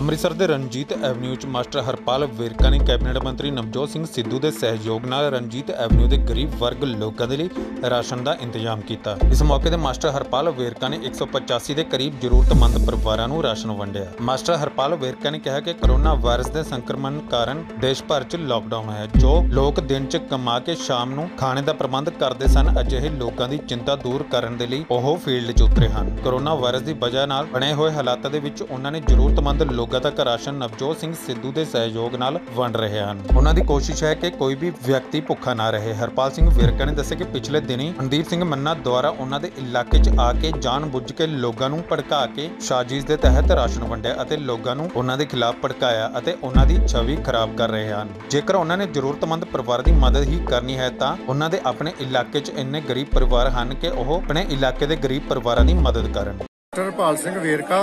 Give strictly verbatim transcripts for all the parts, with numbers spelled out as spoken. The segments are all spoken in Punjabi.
ਅੰਮ੍ਰਿਤਸਰ ਦੇ ਰਣਜੀਤ ਐਵਨਿਊ ਚ ਮਾਸਟਰ ਹਰਪਾਲ ਵੇਰਕਾ ਨੇ ਕੈਬਨਿਟ ਮੰਤਰੀ ਨਵਜੋਤ ਸਿੰਘ ਸਿੱਧੂ ਦੇ ਸਹਿਯੋਗ ਨਾਲ ਰਣਜੀਤ ਐਵਨਿਊ ਦੇ ਗਰੀਬ ਵਰਗ ਲੋਕਾਂ ਦੇ ਲਈ ਰਾਸ਼ਨ ਦਾ ਇੰਤਜ਼ਾਮ ਕੀਤਾ। ਇਸ ਮੌਕੇ ਤੇ ਮਾਸਟਰ ਹਰਪਾਲ ਵੇਰਕਾ ਨੇ ਇੱਕ ਸੌ ਪਚਾਸੀ ਦੇ ਕਰੀਬ ਜ਼ਰੂਰਤਮੰਦ ਪਰਿਵਾਰਾਂ ਨੂੰ ਰਾਸ਼ਨ ਵੰਡਿਆ। ਮਾਸਟਰ ਹਰਪਾਲ ਵੇਰਕਾ ਨੇ ਕਿਹਾ ਕਿ ਕੋਰੋਨਾ ਵਾਇਰਸ ਦੇ ਸੰਕਰਮਣ ਕਾਰਨ ਦੇਸ਼ ਭਰ ਚ ਲਾਕਡਾਊਨ ਹੈ। ਜੋ ਲੋਕ ਦਿਨ ਚ ਕਮਾ ਕੇ ਸ਼ਾਮ ਨੂੰ ਖਾਣੇ ਦਾ ਪ੍ਰਬੰਧ ਕਰਦੇ ਸਨ, ਅਜਿਹੇ ਲੋਕਾਂ ਦੀ ਚਿੰਤਾ ਦੂਰ ਕਰਨ ਦੇ ਲਈ ਉਹ ਫੀਲਡ ਚ ਉਤਰੇ ਹਨ। ਕੋਰੋਨਾ ਵਾਇਰਸ ਦੀ ਵਜ੍ਹਾ ਨਾਲ ਬਣੇ ਹੋਏ ਹਾਲਾਤਾਂ ਦੇ ਵਿੱਚ ਉਹਨਾਂ ਨੇ ਜ਼ਰੂਰਤਮੰਦ ਲੋਕਾਂ ਤੱਕ ਰਾਸ਼ਨ ਨਵਜੋਤ ਸਿੰਘ ਸਿੱਧੂ ਦੇ ਸਹਿਯੋਗ ਨਾਲ ਵੰਡ ਰਹੇ ਹਨ। ਉਹਨਾਂ ਦੀ ਕੋਸ਼ਿਸ਼ ਹੈ ਕਿ ਕੋਈ ਵੀ ਵਿਅਕਤੀ ਭੁੱਖਾ ਨਾ ਰਹੇ। ਹਰਪਾਲ ਸਿੰਘ ਵੇਰਕਾ ਨੇ ਦੱਸਿਆ ਕਿ ਪਿਛਲੇ ਦਿਨੀ ਮਨਦੀਪ ਸਿੰਘ ਮੰਨਾ ਦੁਆਰਾ ਉਹਨਾਂ ਦੇ ਇਲਾਕੇ 'ਚ ਆ ਕੇ ਜਾਣ-ਬੁੱਝ ਕੇ ਲੋਕਾਂ ਨੂੰ ਭੜਕਾ ਕੇ ਸਾਜ਼ਿਸ਼ ਦੇ ਤਹਿਤ ਰਾਸ਼ਨ ਵੰਡਿਆ ਅਤੇ ਲੋਕਾਂ ਨੂੰ ਉਹਨਾਂ ਦੇ ਖਿਲਾਫ ਭੜਕਾਇਆ ਅਤੇ ਉਹਨਾਂ ਦੀ ਛਵੀ ਖਰਾਬ ਕਰ ਰਹੇ ਹਨ। ਜੇਕਰ ਉਹਨਾਂ ਨੇ ਜ਼ਰੂਰਤਮੰਦ ਪਰਿਵਾਰ ਦੀ ਮਦਦ ਹੀ ਕਰਨੀ ਹੈ ਤਾਂ ਉਹਨਾਂ ਦੇ ਆਪਣੇ ਇਲਾਕੇ 'ਚ ਇੰਨੇ ਗਰੀਬ ਪਰਿਵਾਰ ਹਨ ਕਿ ਉਹ ਆਪਣੇ ਇਲਾਕੇ ਦੇ ਗਰੀਬ ਪਰਿਵਾਰਾਂ ਦੀ ਮਦਦ ਕਰਨ। ਹਰਪਾਲ ਸਿੰਘ ਵੇਰਕਾ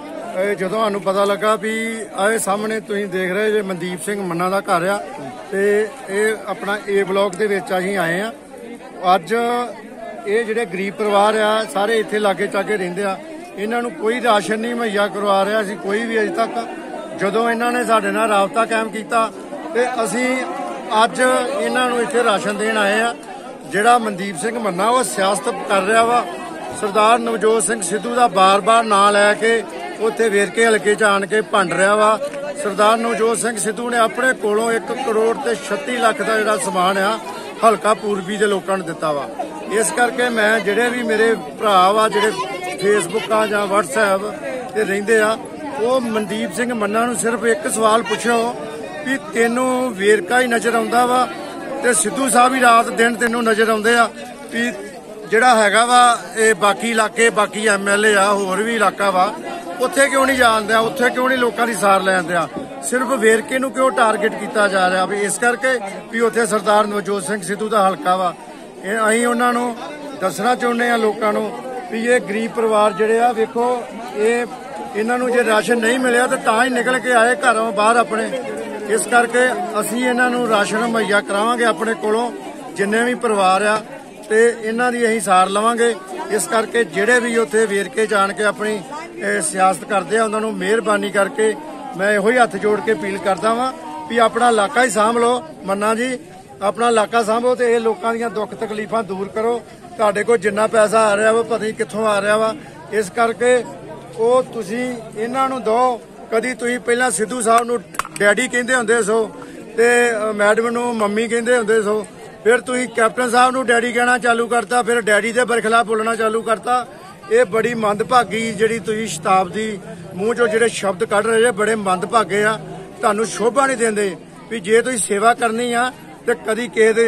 ਜਦੋਂ ਸਾਨੂੰ ਪਤਾ ਲੱਗਾ ਵੀ ਆਏ ਸਾਹਮਣੇ ਤੁਸੀਂ ਦੇਖ ਰਹੇ ਜੇ ਮਨਦੀਪ ਸਿੰਘ ਮੰਨਾ ਦਾ ਘਰ ਆ ਤੇ ਇਹ ਆਪਣਾ ਏ ਬਲਾਕ ਦੇ ਵਿੱਚ ਅਸੀਂ ਆਏ ਆ। ਅੱਜ ਇਹ ਜਿਹੜੇ ਗਰੀਬ ਪਰਿਵਾਰ ਆ ਸਾਰੇ ਇੱਥੇ ਲਾਗੇ ਚਾਗੇ ਰਹਿੰਦੇ ਆ, ਇਹਨਾਂ ਨੂੰ ਕੋਈ ਰਾਸ਼ਨ ਨਹੀਂ ਮੁਹੱਈਆ ਕਰਵਾ ਰਿਹਾ ਸੀ ਕੋਈ ਵੀ ਅਜੇ ਤੱਕ। ਜਦੋਂ ਇਹਨਾਂ ਨੇ ਸਾਡੇ ਨਾਲ ਰਾਬਤਾ ਕਾਇਮ ਕੀਤਾ ਤੇ ਅਸੀਂ ਅੱਜ ਇਹਨਾਂ ਨੂੰ ਇੱਥੇ ਰਾਸ਼ਨ ਦੇਣ ਆਏ ਆ। ਜਿਹੜਾ ਮਨਦੀਪ ਸਿੰਘ ਮੰਨਾ ਉਹ ਸਿਆਸਤ ਕਰ ਰਿਹਾ ਵਾ, ਸਰਦਾਰ ਨਵਜੋਤ ਸਿੰਘ ਸਿੱਧੂ ਦਾ ਬਾਰ-ਬਾਰ ਨਾਂ ਲੈ ਕੇ ਉੱਥੇ ਵੇਰਕੇ ਹਲਕੇ 'ਚ ਆਣ ਕੇ ਭੰਡ ਰਿਹਾ ਵਾ। ਸਰਦਾਰ ਨਵਜੋਤ ਸਿੰਘ ਸਿੱਧੂ ਨੇ ਆਪਣੇ ਕੋਲੋਂ ਇੱਕ ਕਰੋੜ ਤੇ ਛੱਤੀ ਲੱਖ ਦਾ ਜਿਹੜਾ ਸਮਾਨ ਆ ਹਲਕਾ ਪੂਰਬੀ ਦੇ ਲੋਕਾਂ ਨੂੰ ਦਿੱਤਾ ਵਾ। ਇਸ ਕਰਕੇ ਮੈਂ ਜਿਹੜੇ ਵੀ ਮੇਰੇ ਭਰਾ ਵਾ ਜਿਹੜੇ ਫੇਸਬੁੱਕਾਂ ਜਾਂ ਵਟਸਐਪ ਤੇ ਰਹਿੰਦੇ ਆ, ਉਹ ਮਨਦੀਪ ਸਿੰਘ ਮੰਨਾ ਨੂੰ ਸਿਰਫ ਇੱਕ ਸਵਾਲ ਪੁੱਛੋ ਵੀ ਤੈਨੂੰ ਵੇਰਕਾ ਹੀ ਨਜ਼ਰ ਆਉਂਦਾ ਵਾ ਤੇ ਸਿੱਧੂ ਸਾਹਿਬ ਹੀ ਰਾਤ ਦਿਨ ਤੈਨੂੰ ਨਜ਼ਰ ਆਉਂਦੇ ਆ ਵੀ ਜਿਹੜਾ ਹੈਗਾ ਵਾ ਇਹ ਬਾਕੀ ਇਲਾਕੇ ਬਾਕੀ ਐਮ ਐਲ ਏ ਆ ਹੋਰ ਵੀ ਇਲਾਕਾ ਵਾ ਉੱਥੇ ਕਿਉਂ ਨਹੀਂ ਜਾਣਦਿਆ, ਉੱਥੇ ਕਿਉਂ ਨਹੀਂ ਲੋਕਾਂ ਦੀ ਸਾਰ ਲੈਂਦਿਆ, ਸਿਰਫ ਵੇਰਕੇ ਨੂੰ ਕਿਉਂ ਟਾਰਗੇਟ ਕੀਤਾ ਜਾ ਰਿਹਾ ਵੀ ਇਸ ਕਰਕੇ ਵੀ ਉੱਥੇ ਸਰਦਾਰ ਨਵਜੋਤ ਸਿੰਘ ਸਿੱਧੂ ਦਾ ਹਲਕਾ ਵਾ। ਇਹ ਅਸੀਂ ਉਹਨਾਂ ਨੂੰ ਦੱਸਣਾ ਚਾਹੁੰਦੇ ਆ ਲੋਕਾਂ ਨੂੰ ਵੀ ਇਹ ਗਰੀਬ ਪਰਿਵਾਰ ਜਿਹੜੇ ਆ ਵੇਖੋ ਇਹ ਇਹਨਾਂ ਨੂੰ ਜੇ ਰਾਸ਼ਨ ਨਹੀਂ ਮਿਲਿਆ ਤਾਂ ਤਾਂ ਹੀ ਨਿਕਲ ਕੇ ਆਏ ਘਰੋਂ ਬਾਹਰ ਆਪਣੇ। ਇਸ ਕਰਕੇ ਅਸੀਂ ਇਹਨਾਂ ਨੂੰ ਰਾਸ਼ਨ ਮੁਹੱਈਆ ਕਰਾਵਾਂਗੇ ਆਪਣੇ ਕੋਲੋਂ ਜਿੰਨੇ ਵੀ ਪਰਿਵਾਰ ਆ ਤੇ ਇਹਨਾਂ ਦੀ ਅਸੀਂ ਸਾਰ ਲਵਾਂਗੇ। ਇਸ ਕਰਕੇ ਜਿਹੜੇ ਵੀ ਉੱਥੇ ਵੇਰਕੇ ਜਾਣ ਕੇ ਆਪਣੀ ਸਿਆਸਤ ਕਰਦੇ ਆ ਉਹਨਾਂ ਨੂੰ ਮਿਹਰਬਾਨੀ ਕਰਕੇ ਮੈਂ ਇਹੋ ਹੀ ਹੱਥ ਜੋੜ ਕੇ ਅਪੀਲ ਕਰਦਾ ਵਾਂ ਵੀ ਆਪਣਾ ਇਲਾਕਾ ਹੀ ਸਾਂਭ ਲਓ। ਮੰਨਾ ਜੀ ਆਪਣਾ ਇਲਾਕਾ ਸਾਂਭੋ ਤੇ ਇਹ ਲੋਕਾਂ ਦੀਆਂ ਦੁੱਖ ਤਕਲੀਫਾਂ ਦੂਰ ਕਰੋ। ਤੁਹਾਡੇ ਕੋਲ ਜਿੰਨਾ ਪੈਸਾ ਆ ਰਿਹਾ ਵਾ ਪਤਾ ਨਹੀਂ ਕਿੱਥੋਂ ਆ ਰਿਹਾ ਵਾ, ਇਸ ਕਰਕੇ ਉਹ ਤੁਸੀਂ ਇਹਨਾਂ ਨੂੰ ਦਿਓ। ਕਦੀ ਤੁਸੀਂ ਪਹਿਲਾਂ ਸਿੱਧੂ ਸਾਹਿਬ ਨੂੰ ਡੈਡੀ ਕਹਿੰਦੇ ਹੁੰਦੇ ਸੋ ਤੇ ਮੈਡਮ ਨੂੰ ਮੰਮੀ ਕਹਿੰਦੇ ਹੁੰਦੇ ਸੋ, ਫਿਰ ਤੁਸੀਂ ਕੈਪਟਨ ਸਾਹਿਬ ਨੂੰ ਡੈਡੀ ਕਹਿਣਾ ਚਾਲੂ ਕਰਤਾ, ਫਿਰ ਡੈਡੀ ਦੇ ਬਰਖਲਾਫ ਬੋਲਣਾ ਚਾਲੂ ਕਰਤਾ। ਇਹ ਬੜੀ ਮੰਦਭਾਗੀ ਜਿਹੜੀ ਤੁਸੀਂ ਸ਼ਤਾਬਦੀ ਮੂੰਹ ਚੋਂ ਜਿਹੜੇ ਸ਼ਬਦ ਕੱਢ ਰਹੇ ਜੇ ਬੜੇ ਮੰਦਭਾਗੇ ਆ, ਤੁਹਾਨੂੰ ਸ਼ੋਭਾ ਨਹੀਂ ਦਿੰਦੇ ਵੀ ਜੇ ਤੁਸੀਂ ਸੇਵਾ ਕਰਨੀ ਆ ਤੇ ਕਦੀ ਕਿਸੇ ਦੇ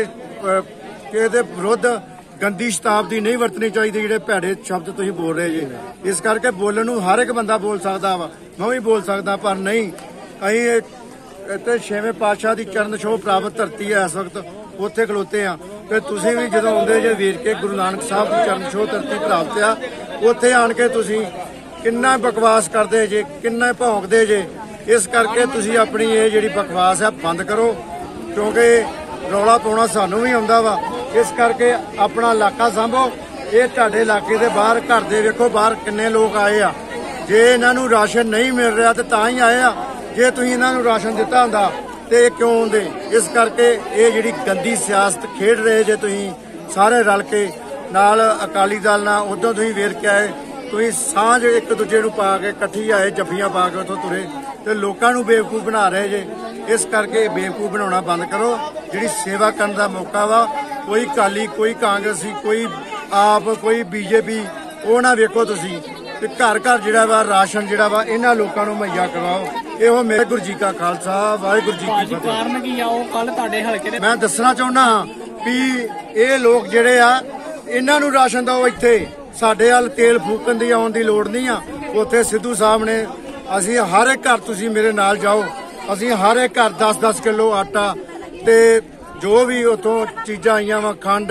ਕਿਸੇ ਦੇ ਵਿਰੁੱਧ ਗੰਦੀ ਸ਼ਤਾਬਦੀ ਨਹੀਂ ਵਰਤਣੀ ਚਾਹੀਦੀ, ਜਿਹੜੇ ਭੈੜੇ ਸ਼ਬਦ ਤੁਸੀਂ ਬੋਲ ਰਹੇ ਜੇ। ਇਸ ਕਰਕੇ ਬੋਲਣ ਨੂੰ ਹਰ ਇੱਕ ਬੰਦਾ ਬੋਲ ਸਕਦਾ ਵਾ, ਮੈਂ ਵੀ ਬੋਲ ਸਕਦਾ, ਪਰ ਨਹੀਂ ਅਸੀਂ ਇੱਥੇ ਛੇਵੇਂ ਪਾਤਸ਼ਾਹ ਦੀ ਚਰਨ ਛੋਹ ਪ੍ਰਾਪਤ ਧਰਤੀ ਹੈ ਇਸ ਵਕਤ ਉੱਥੇ ਖਲੋਤੇ ਆ ਤੇ ਤੁਸੀਂ ਵੀ ਜਦੋਂ ਆਉਂਦੇ ਜੇ ਵੇਰਕੇ ਗੁਰੂ ਨਾਨਕ ਸਾਹਿਬ ਦੀ ਚਰਨ ਛੋਹ ਧਰਤੀ ਪ੍ਰਾਪਤ ਆ, ਉੱਥੇ ਆਣ ਕੇ ਤੁਸੀਂ ਕਿੰਨਾ ਬਕਵਾਸ ਕਰਦੇ ਜੇ, ਕਿੰਨਾ ਭੌਂਕਦੇ ਜੇ। ਇਸ ਕਰਕੇ ਤੁਸੀਂ ਆਪਣੀ ਇਹ ਜਿਹੜੀ ਬਕਵਾਸ ਆ ਬੰਦ ਕਰੋ, ਕਿਉਂਕਿ ਰੌਲਾ ਪਾਉਣਾ ਸਾਨੂੰ ਵੀ ਆਉਂਦਾ ਵਾ। ਇਸ ਕਰਕੇ ਆਪਣਾ ਇਲਾਕਾ ਸਾਂਭੋ। ਇਹ ਤੁਹਾਡੇ ਇਲਾਕੇ ਦੇ ਬਾਹਰ ਘਰ ਦੇ ਵੇਖੋ ਬਾਹਰ ਕਿੰਨੇ ਲੋਕ ਆਏ ਆ, ਜੇ ਇਹਨਾਂ ਨੂੰ ਰਾਸ਼ਨ ਨਹੀਂ ਮਿਲ ਰਿਹਾ ਤੇ ਤਾਂ ਹੀ ਆਏ ਆ। ਜੇ ਤੁਸੀਂ ਇਹਨਾਂ ਨੂੰ ਰਾਸ਼ਨ ਦਿੱਤਾ ਹੁੰਦਾ ਤੇ ਇਹ ਕਿਉਂ ਆਉਂਦੇ? ਇਸ ਕਰਕੇ ਇਹ ਜਿਹੜੀ ਗੰਦੀ ਸਿਆਸਤ ਖੇਡ ਰਹੇ ਜੇ ਤੁਸੀਂ ਸਾਰੇ ਰਲ ਕੇ ਨਾਲ ਅਕਾਲੀ ਦਲ ਨਾਲ, ਉਦੋਂ ਤੁਸੀਂ ਵੇਰਕੇ ਆਏ, ਤੁਸੀਂ ਸਾਂਝ ਇੱਕ ਦੂਜੇ ਨੂੰ ਪਾ ਕੇ ਇਕੱਠੀ ਆਏ, ਜੱਫੀਆਂ ਪਾ ਕੇ ਉੱਥੋਂ ਤੁਰੇ ਤੇ ਲੋਕਾਂ ਨੂੰ ਬੇਵਕੂਫ ਬਣਾ ਰਹੇ ਜੇ। ਇਸ ਕਰਕੇ ਬੇਵਕੂਫ ਬਣਾਉਣਾ ਬੰਦ ਕਰੋ। ਜਿਹੜੀ ਸੇਵਾ ਕਰਨ ਦਾ ਮੌਕਾ ਵਾ, ਕੋਈ ਅਕਾਲੀ ਕੋਈ ਕਾਂਗਰਸੀ ਕੋਈ ਆਪ ਕੋਈ ਬੀਜੇਪੀ ਉਹ ਨਾ ਵੇਖੋ ਤੁਸੀਂ ਤੇ ਘਰ ਘਰ ਜਿਹੜਾ ਵਾ ਰਾਸ਼ਨ ਜਿਹੜਾ ਵਾ ਇਹਨਾਂ ਲੋਕਾਂ ਨੂੰ ਮੁਹੱਈਆ ਕਰਵਾਓ। ਇਹੋ ਮੇਰੇ ਗੁਰੂ ਜੀ ਕਾ ਖਾਲਸਾ ਵਾਹਿਗੁਰੂ ਜੀ ਕੀ ਫਤਿਹ। ਕਾਰਨ ਕੀ ਆ ਉਹ ਕੱਲ ਤੁਹਾਡੇ ਹਲਕੇ ਦੇ ਮੈਂ ਦੱਸਣਾ ਚਾਹੁੰਦਾ ਹਾਂ ਵੀ ਇਹ ਲੋਕ ਜਿਹੜੇ ਆ ਇਹਨਾਂ ਨੂੰ ਰਾਸ਼ਨ ਦਿਓ। ਇੱਥੇ ਸਾਡੇ ਵੱਲ ਤੇਲ ਫੂਕਣ ਦੀ ਆਉਣ ਦੀ ਲੋੜ ਨਹੀਂ ਆ। ਉੱਥੇ ਸਿੱਧੂ ਸਾਹਿਬ ਨੇ ਅਸੀਂ ਹਰ ਇੱਕ ਘਰ ਤੁਸੀਂ ਮੇਰੇ ਨਾਲ ਜਾਓ, ਅਸੀਂ ਹਰ ਇੱਕ ਘਰ ਦਸ ਦਸ ਕਿਲੋ ਆਟਾ ਤੇ ਜੋ ਵੀ ਉੱਥੋਂ ਚੀਜ਼ਾਂ ਆਈਆਂ ਵਾ ਖੰਡ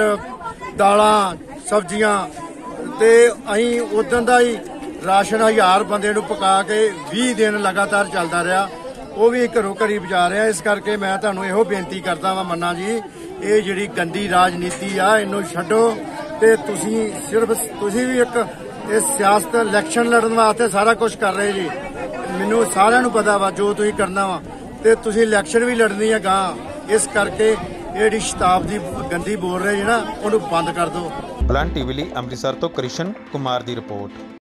ਦਾਲਾਂ ਸਬਜ਼ੀਆਂ ਤੇ ਅਸੀਂ ਉਦੋਂ ਦਾ ਹੀ ਰਾਸ਼ਨ ਹਜ਼ਾਰ ਬੰਦੇ ਨੂੰ ਪਕਾ ਕੇ ਵੀਹ ਦਿਨ ਲਗਾਤਾਰ ਚੱਲਦਾ ਰਿਹਾ, ਉਹ ਵੀ ਘਰੋਂ ਘਰੀ ਪਹੁੰਚਾ ਰਿਹਾ। ਇਸ ਕਰਕੇ ਮੈਂ ਤੁਹਾਨੂੰ ਇਹੋ ਬੇਨਤੀ ਕਰਦਾ ਵਾਂ ਮੰਨਾ ਜੀ, ਇਹ ਜਿਹੜੀ ਗੰਦੀ ਰਾਜਨੀਤੀ ਆ ਇਹਨੂੰ ਛੱਡੋ ਤੇ ਤੁਸੀਂ ਸਿਰਫ ਤੁਸੀਂ ਵੀ ਇੱਕ ਇਹ ਸਿਆਸਤ ਇਲੈਕਸ਼ਨ ਲੜਨ ਵਾਸਤੇ ਸਾਰਾ ਕੁਝ ਕਰ ਰਹੇ ਜੀ। ਮੈਨੂੰ ਸਾਰਿਆਂ ਨੂੰ ਪਤਾ ਵਾ ਜੋ ਤੁਸੀਂ ਕਰਨਾ ਵਾ ਤੇ ਤੁਸੀਂ ਇਲੈਕਸ਼ਨ ਵੀ ਲੜਨੀ ਆ ਗਾਂ। ਇਸ ਕਰਕੇ ਇਹ ਜਿਹੜੀ ਸ਼ਤਾਬਦੀ ਗੰਦੀ ਬੋਲ ਰਹੇ ਜੀ ਨਾ ਉਹਨੂੰ ਬੰਦ ਕਰ ਦਿਓ। ਬੁਲੰਦ ਟੀਵੀ ਲਈ ਅੰਮ੍ਰਿਤਸਰ ਤੋਂ ਕ੍ਰਿਸ਼ਨ ਕੁਮਾਰ ਦੀ ਰਿਪੋਰਟ।